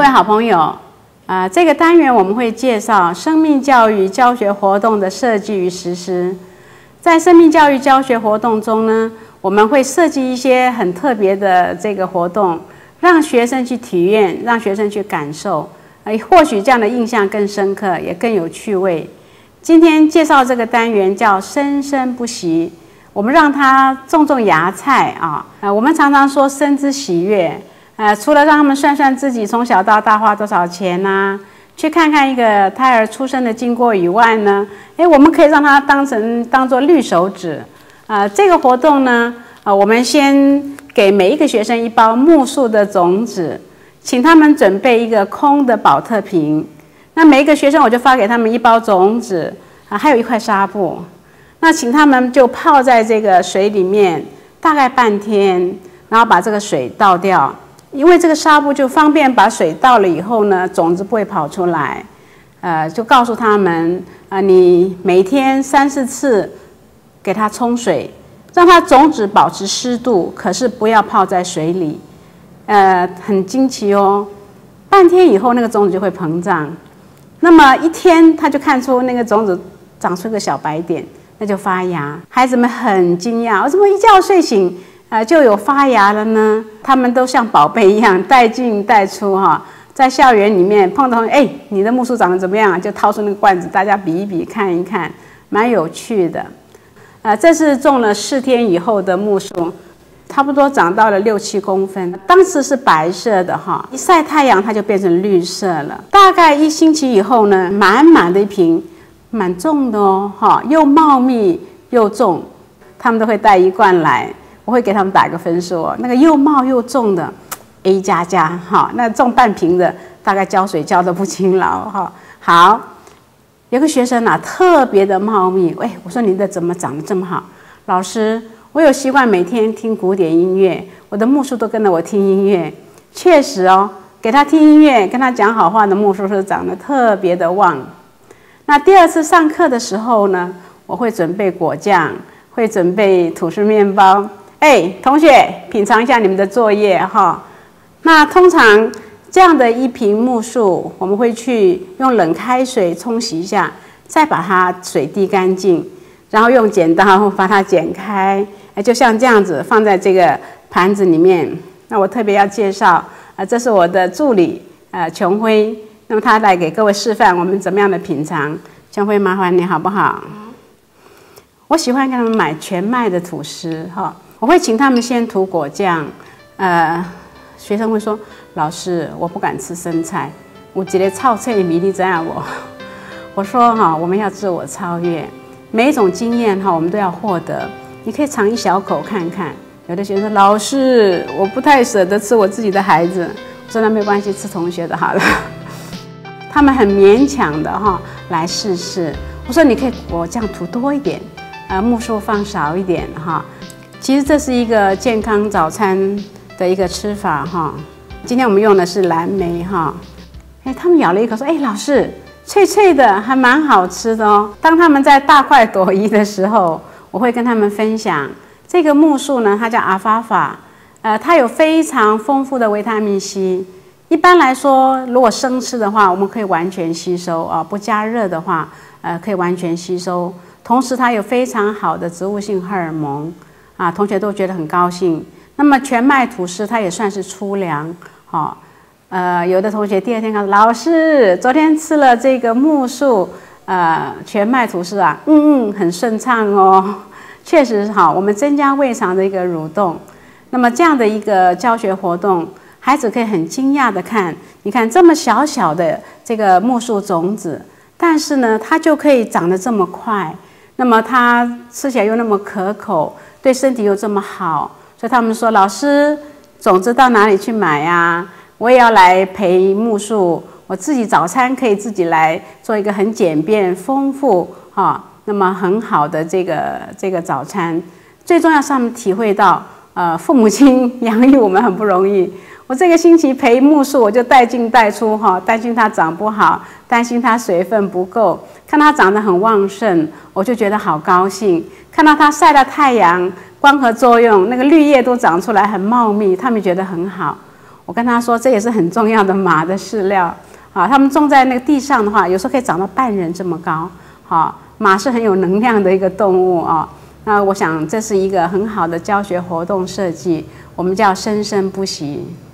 位好朋友，这个单元我们会介绍生命教育教学活动的设计与实施。在生命教育教学活动中呢，我们会设计一些很特别的这个活动，让学生去体验，让学生去感受，或许这样的印象更深刻，也更有趣味。今天介绍这个单元叫生生不息，我们让它种芽菜啊。我们常常说生之喜悦。除了让他们算算自己从小到大花多少钱啊，去看看一个胎儿出生的经过以外呢，我们可以让它当作绿手指。这个活动呢，我们先给每一个学生一包木树的种子，请他们准备一个空的保特瓶。那每一个学生我就发给他们一包种子，还有一块纱布。那请他们就泡在这个水里面，大概半天，然后把这个水倒掉。因为这个纱布就方便把水倒了以后呢，种子不会跑出来。就告诉他们你每天3、4次给它冲水，让它种子保持湿度，可是不要泡在水里。很惊奇哦，半天以后那个种子就会膨胀。那么1天，他就看出那个种子长出一个小白点，那就发芽。孩子们很惊讶，我怎么一觉睡醒？就有发芽了呢？他们都像宝贝一样带进带出哈，在校园里面碰到你的木树长得怎么样？就掏出那个罐子，大家比一比，看一看，蛮有趣的。这是种了4天以后的木树，差不多长到了6、7公分。当时是白色的哈，一晒太阳它就变成绿色了。大概1星期以后呢，满满的一瓶，蛮重的哦哈，又茂密又重，他们都会带1罐来。我会给他们打一个分数哦，那个又茂又重的 A++哈，那重半瓶的大概浇水浇得不勤劳哈。好，有个学生特别的茂密，我说你的怎么长得这么好？老师，我有习惯每天听古典音乐，我的木树都跟着我听音乐。确实哦，给他听音乐，跟他讲好话的木树是长得特别的旺。那第2次上课的时候呢，我会准备果酱，会准备吐司面包。同学，品尝一下你们的作业哈。那通常这样的一瓶木树，我们会去用冷开水冲洗一下，再把它水滴干净，然后用剪刀把它剪开，就像这样子放在这个盘子里面。那我特别要介绍这是我的助理琼辉，那么他来给各位示范我们怎么样的品尝。琼辉，麻烦你好不好？我喜欢给他们买全麦的吐司哈。我会请他们先涂果酱，学生会说：“老师，我不敢吃生菜，有一个臭菜米你知道不？”我说：“我们要自我超越，每一种经验我们都要获得。你可以尝一小口看看。”有的学生说：“老师，我不太舍得吃我自己的孩子。”我说：“那没关系，吃同学的好了。”他们很勉强的来试试。我说：“你可以果酱涂多一点，木树放少一点哈。”其实这是一个健康早餐的一个吃法哈。今天我们用的是蓝莓哈。他们咬了一口说：“老师，脆脆的，还蛮好吃的哦。”当他们在大快朵颐的时候，我会跟他们分享这个木树呢，它叫阿法法，它有非常丰富的维他命 C。一般来说，如果生吃的话，我们可以完全吸收啊；不加热的话，可以完全吸收。同时，它有非常好的植物性荷尔蒙。同学都觉得很高兴。那么全麦吐司它也算是粗粮，有的同学第2天告诉老师，昨天吃了这个木树全麦吐司很顺畅哦。确实我们增加胃肠的一个蠕动。那么这样的一个教学活动，孩子可以很惊讶的看，你看这么小小的这个木树种子，但是呢，它就可以长得这么快，那么它吃起来又那么可口。对身体又这么好，所以他们说：“老师，种子到哪里去买呀？我也要来培木树，我自己早餐可以自己来做一个很简便、丰富那么很好的这个早餐。最重要是他们体会到，父母亲养育我们很不容易。我这个星期培木树，我就带进带出担心它长不好，担心它水分不够，看它长得很旺盛，我就觉得好高兴。看到它晒到太阳，光合作用，那个绿叶都长出来很茂密，他们觉得很好。 我跟他说，这也是很重要的马的饲料。啊，它们种在那个地上的话，有时候可以长到半人这么高。好，马是很有能量的一个动物啊。那我想这是一个很好的教学活动设计，我们叫生生不息。